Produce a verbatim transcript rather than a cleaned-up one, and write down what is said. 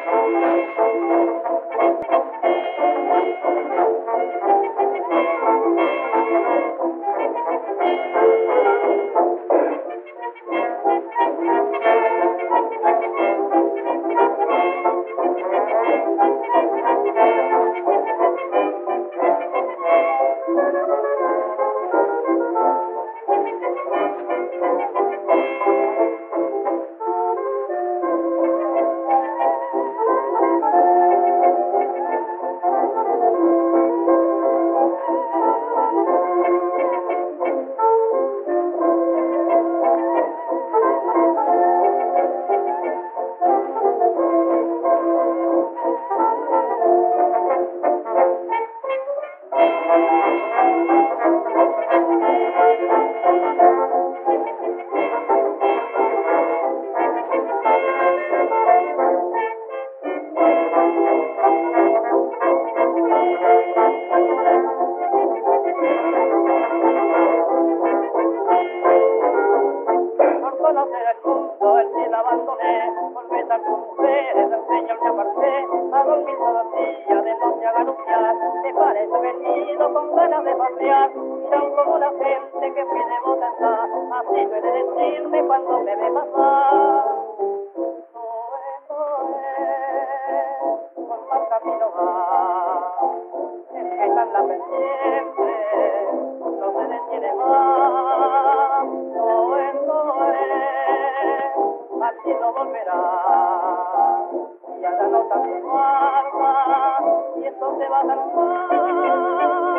conocer el mundo, el cielo abandoné, volví a conocer, del Señor me aparté, a dormir todos los días, de noche a galupear, me parece venido con ganas de pasear, miran como la gente que pide botezar, así suele decirme cuando me ve pasar. Noé, Noé, por mal camino va, empiezan la pendiente, no se detiene más. Noé, Noé, así no volverá, y ya la nota se guarda, y esto se va a dar mal.